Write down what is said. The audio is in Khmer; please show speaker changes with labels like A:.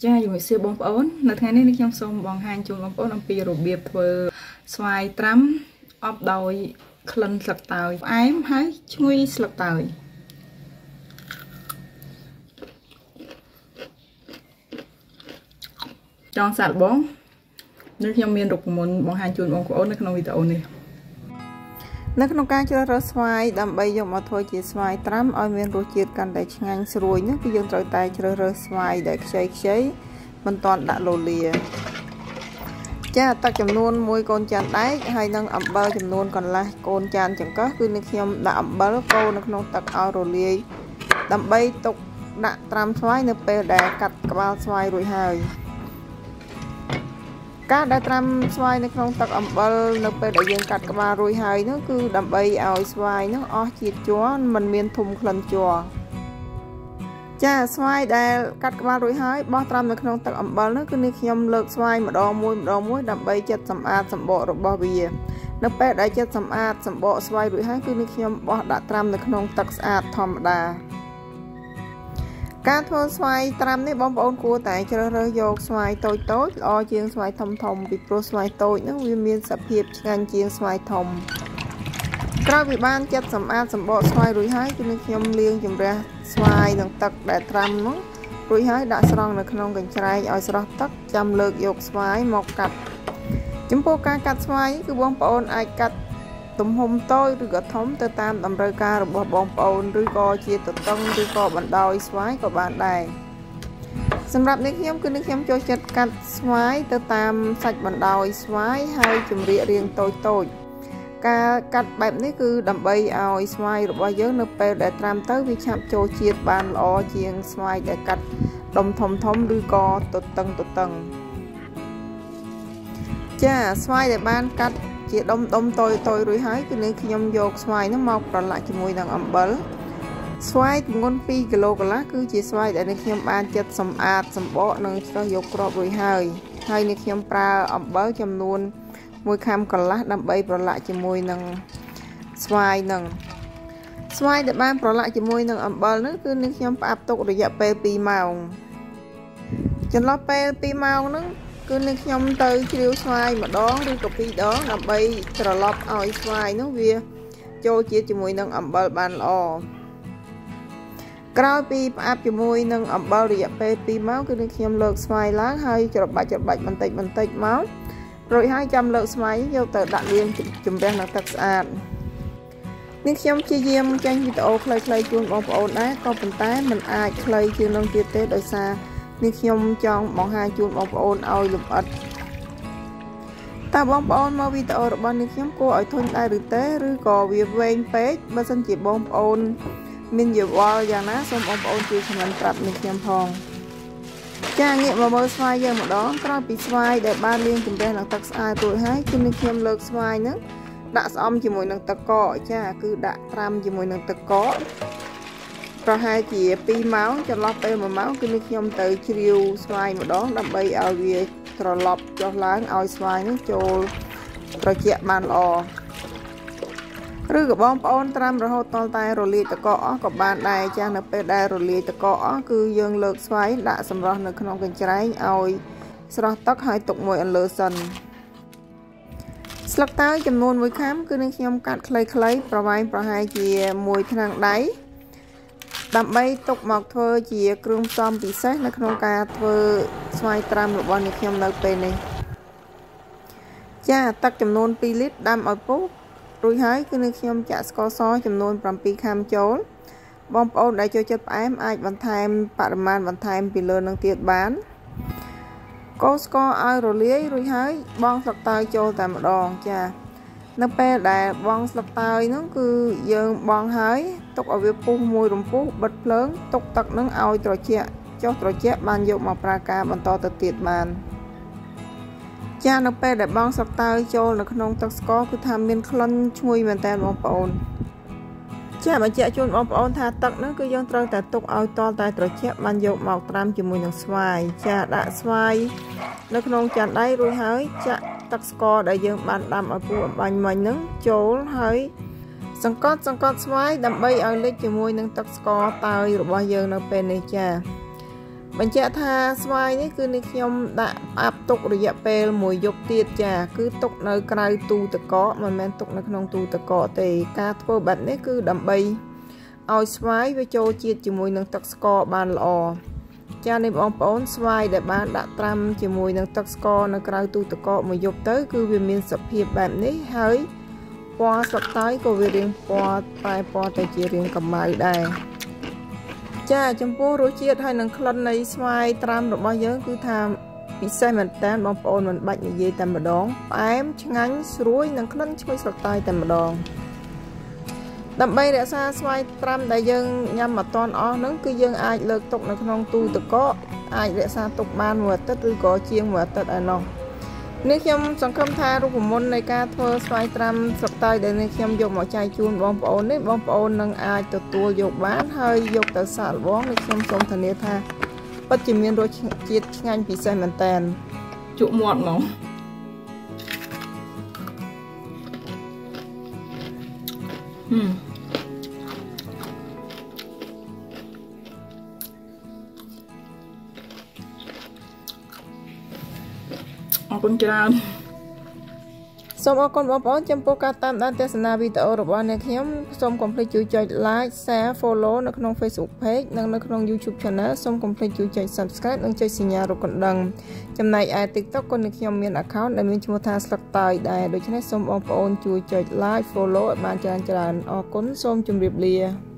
A: ចាជំរាបសួរបងប្អូននៅថ្ងៃនេះខ្ញុំសូមបង្ហាញជូនបងប្អូនអំពីរបៀបធ្វើស្វាយត្រាំអបដោយក្លិនស្លឹកតើយផ្អែមហើយឈ្ងុយស្លឹកតើយចង់សាកបងនឹងខ្ញុំមានរូបមន្តបង្ហាញជូនបងប្អូននៅក្នុងវីដេអូនេះនៅក្នុងការជ្រើសរើសស្វាយដើម្បីយកមកធ្វើជាស្វាយត្រាំឲ្យមានរសជាតិកាន់តែឆ្ងាញ់ស្រួយនោះគឺយើងត្រូវតែជ្រើសរើសស្វាយដែលខ្ចីមិនទាន់ដាក់លូលាចាទឹកចំនួន1កូនចានដែកហើយនឹងអំបិលចំនួនកន្លះកូនចានចង្កឹះគឺនឹងខ្ញុំដាក់អំបិលកូរនៅក្នុងទឹកឲ្យរលាយដើម្បីទុកដាក់ត្រាំស្វាយនៅពេលដែលកាត់ក្បាលស្វាយរួចហើយការដែលត្រាំស្វាយនៅក្នុងទឹកអំបិលនៅពេលដែលយើងកាត់ក្បាលរួចហើយនោះគឺដើម្បីឲ្យស្វាយនោះអស់ជាតិជ័រមិនមានធុំក្លិនជ័រចាស្វាយដែលកាត់ក្បាលរួចហើយបោះត្រាំនៅក្នុងទឹកអំបិលនោះគឺនេះខ្ញុំលើកស្វាយម្ដងមួយដើម្បីចិតសម្អាតសម្បករបស់វានៅពេលដែលចិតសម្អាតសម្បកស្វាយរួចហើយគឺនេះខ្ញុំបោះដាក់ត្រាំនៅក្នុងទឹកស្អាតធម្មតាការធ្វើស្វាយត្រាំនេះបងប្អូនគួរតែជ្រើសរើសយកស្វាយតូចល្អជាងស្វាយធំពីព្រោះស្វាយតូចនោះវាមានសភាពឆ្ងាញ់ជាងស្វាយធំក្រោយពីបានចិតសម្អាតសម្បកស្វាយរួចហើយគឺនឹងខ្ញុំលាងជំរះស្វាយនិងទឹកដែលត្រាំនោះរួចហើយដាក់ស្រង់នៅក្នុងកញ្ច្រែងឲ្យស្រស់ទឹកចាំលើកយកស្វាយមកកាត់ចំពោះការកាត់ស្វាយគឺបងប្អូនអាចកាត់ទំហំតូចឬក៏ធំទៅតាមតម្រូវការរបស់បងប្អូនឬក៏ជាទទឹងឬក៏បណ្ដោយស្វាយក៏បានដែរសម្រាប់នេះខ្ញុំគឺនេះខ្ញុំចូលចិត្តកាត់ស្វាយទៅតាមសាច់បណ្ដោយស្វាយហើយចម្រៀករាងតូចការកាត់បែបនេះគឺដើម្បីឲ្យស្វាយរបស់យើងនៅពេលដែលត្រាំទៅវាឆាប់ចូលជាតិបានល្អជាងស្វាយដែលកាត់ដុំធំឬក៏ទទឹងចាស្វាយដែលបានកាត់ជាដុំតូចរួចហើយគឺនេះខ្ញុំយកស្វាយនោះមកប្រឡាក់ជាមួយនឹងអំបិលស្វាយទម្ងន់2គីឡូកន្លះគឺជាស្វាយដែលនេះខ្ញុំបានចិតសម្អាតសម្បកនិងឆ្លោះយកគ្រាប់រួចហើយនេះខ្ញុំប្រើអំបិលចំនួន1ខាំកន្លះដើម្បីប្រឡាក់ជាមួយនឹងស្វាយដែលបានប្រឡាក់ជាមួយនឹងអំបិលនោះគឺនេះខ្ញុំផ្អាប់ទុករយៈពេល2ម៉ោងចន្លោះពេល2ម៉ោងនោះគឺនឹងខ្ញុំទៅជ្រាវស្វាយម្ដងឬក៏2ដងដើម្បីត្រឡប់ឲ្យស្វាយនោះវាចូលជាតិជាមួយនឹងអំបិលបានល្អក្រោយពីផ្អាប់ជាមួយនឹងអំបិលរយៈពេល2ម៉ោងគឺនឹងខ្ញុំលើកស្វាយឡើងហើយច្របាច់បន្តិចមករួចហើយចាំលើកស្វាយយកទៅដាក់លាងជំរះនៅទឹកស្អាតនេះខ្ញុំព្យាយាមចេញវីដេអូខ្លីៗជូនបងប្អូនដែរក៏ប៉ុន្តែมันអាចខ្លីជាងនឹងទៀតទេដោយសារនេះខ្ញុំចង់បង្ហាញជូនបងប្អូនឲ្យលម្អិតតើបងប្អូនមកវីដេអូរបស់នេះខ្ញុំគួរឲ្យធុញដែរឬទេឬក៏វាវែងពេកបើសិនជាបងប្អូនមានយោបល់យ៉ាងណាសូមបងប្អូនជួយខមមិនប្រាប់នេះខ្ញុំផងចាងាកមកមើលស្វាយយើងម្ដងក្រោយពីស្វាយដែលបានលាងជំរះនឹងទឹកស្អាតរួចហើយគឺនេះខ្ញុំលើកស្វាយហ្នឹងដាក់ស្អំជាមួយនឹងទឹកកកចាគឺដាក់ត្រាំជាមួយនឹងទឹកកកប្រហែលជា2ម៉ោងចន្លោះពេល1ម៉ោងគឺនេះខ្ញុំទៅជ្រាវស្វាយម្ដងដើម្បីឲ្យវាត្រឡប់ចុះឡើងឲ្យស្វាយនោះចូលត្រជាក់បានល្អឬក៏បងប្អូនត្រាំរហូតដល់តែរលាយទឹកកកអស់ក៏បានដែរចានៅពេលដែលរលាយទឹកកកអស់គឺយើងលើកស្វាយដាក់សម្រស់នៅក្នុងកញ្ច្រែងឲ្យស្រស់ទឹកហើយទុកមួយអន្លើសិនស្លឹកតើយចំនួន1ខាំគឺនឹងខ្ញុំកាត់ខ្លីៗប្រហែលជា1ថ្នាំងដៃដើម្បីទុកមកធ្វើជាគ្រឿងផ្សំពិសេសនៅក្នុងការធ្វើស្វាយត្រាំរបស់នេះខ្ញុំនៅពេលនេះចាទឹកចំនួន2លីត្រដាំឲ្យពុះរួចហើយគឺនឹងខ្ញុំចាក់ស្ករសចំនួន7ខាំចូលបងប្អូនដែលចូលចិត្តផ្អែមអាចបន្ថែមបរិមាណបន្ថែមពីលើនឹងទៀតបានកូរស្ករឲ្យរលាយរួចហើយបង់ស្លឹកតើយចូលតែម្ដងចានៅពេលដែលបង់ស្លឹកតើយនោះគឺយើងបង់ហើយទុកឲ្យវាពុះមួយរំពុះបិទភ្លើងទុកទឹកនឹងឲ្យត្រជាក់ចុះត្រជាក់បានយកមកប្រើការបន្តទៅទៀតបានចានៅពេលដែលបង់ស្លឹកតើយចូលនៅក្នុងទឹកស្ករគឺថាមានក្លិនឈ្ងុយមែនតើបងប្អូនចាបញ្ជាក់ជូនបងប្អូនថាទឹកនោះគឺយើងត្រូវតែទុកឲ្យតតែត្រជាក់បានយកមកត្រាំជាមួយនឹងស្វាយចាដាក់ស្វាយនៅក្នុងចានដៃរួចហើយចាក់ទឹកស្ករដែលយើងបានដាំឲ្យពុះអំបាញ់មិញហ្នឹងចូលហើយសង្កត់ស្វាយដើម្បីឲ្យលិចជាមួយនឹងទឹកស្ករតើយរបស់យើងនៅពេលនេះចាបញ្ជាក់ថាស្វាយនេះគឺនេះខ្ញុំដាក់អាប់ទុករយៈពេល1យប់ទៀតចាគឺទុកនៅក្រៅទូទឹកកកមិនមែនទុកនៅក្នុងទូទឹកកកទេការធ្វើបែបនេះគឺដើម្បីឲ្យស្វាយវាចូលជាតិជាមួយនឹងទឹកស្ករបានល្អចានេះបងប្អូនស្វាយដែលបានដាក់ត្រាំជាមួយនឹងទឹកស្ករនៅក្រៅទូទឹកកក1យប់ទៅគឺវាមានសភាពបែបនេះហើយពណ៌ស្លឹកតើយក៏វារាងពណ៌តែពណ៌ទៅជារាងកម្មៅដែរចាចំពោះរសជាតិហើយនឹងក្លិននៃស្វាយត្រាំរបស់យើងគឺថាពិសេសមែនតើបងប្អូនមិនបាច់និយាយតែម្ដងផ្អែមឆ្ងាញ់ស្រួយនិងក្លិនឈ្ងុយស្លឹកតើយតែម្ដងដើម្បីរក្សាស្វាយត្រាំដែលយើងញ៉ាំអត់ទាន់អស់ហ្នឹងគឺយើងអាចលើកទុកនៅក្នុងទូទឹកកកអាចរក្សាទុកបាន1អាទិត្យឬក៏ជាង1អាទិត្យឯណោះនេះខ្ញុំសង្ឃឹមថារូបមន្តនៃការធ្វើស្វាយត្រាំស្លឹកតើយដែលនេះខ្ញុំយកមកចែកជូនបងប្អូននេះបងប្អូននឹងអាចទទួលយកបានហើយយកទៅសាកល្បងនេះខ្ញុំសូមធានាថាពិតជាមានរសជាតិឆ្ងាញ់ពិសេសមែនតើជក់មាត់ហ្មងអរគុណច្រើនសូមអរគុណបងប្អូនចំពោះការតាមដានទស្សនាវីដេអូរបស់អ្នកខ្ញុំសូមកុំភ្លេចជួយចុច like share follow នៅក្នុង Facebook page និងនៅក្នុង YouTube channel សូមកុំភ្លេចជួយចុច subscribe និងចុចសញ្ញារូបកណ្ដឹងចំណែកឯ TikTok ក៏អ្នកខ្ញុំមាន account ដែលមានឈ្មោះថាស្លឹកតើយដែរដូច្នេះសូមបងប្អូនជួយចុច like follow ឲ្យបានច្រើនអរគុណសូមជម្រាបលា